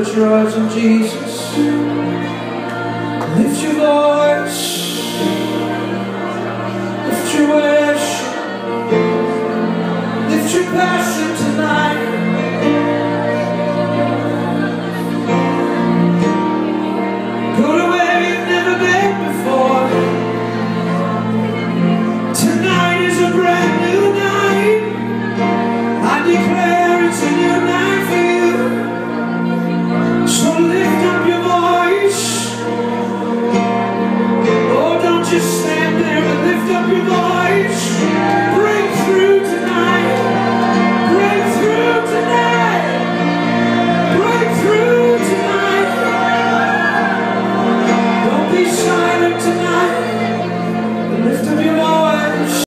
put your eyes on Jesus. Lift your voice, lift your worship, lift your passion.